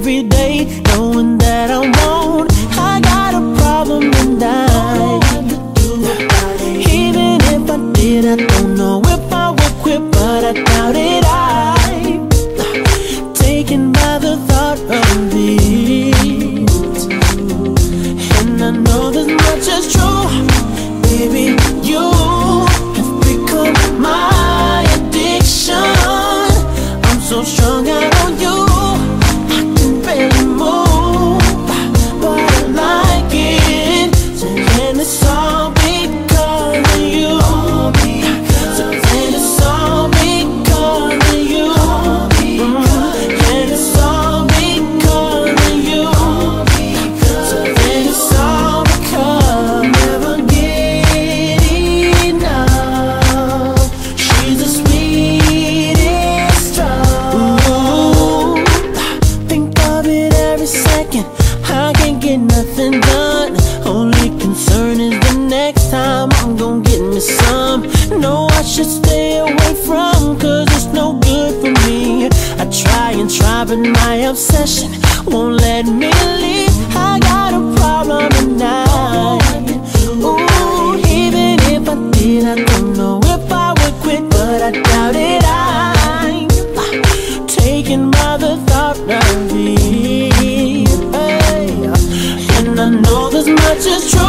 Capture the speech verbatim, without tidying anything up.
every day, knowing that I won't. I got a problem tonight. Even if I did, I don't know if I would quit, but I doubt it. I'm taken by the thought of it, and I know this much is true. Baby, you have become my addiction. I'm so strung out on you, I can barely move, but I like it. And it's all because of you. So then it's all because of you. Mm-hmm. And it's all because of you. So then it's all because never get enough. She's the sweetest drug. Ooh, think of it every second. I can't get nothing done. Only concern is the next time I'm gonna get me some. No, I should stay away from, cause it's no good for me. I try and try, but my obsession won't let me leave. I got a problem tonight. Ooh, even if I did, I don't know if I would quit, but I doubt it. I'm taken by the thought of it, hey. And I know this much is true.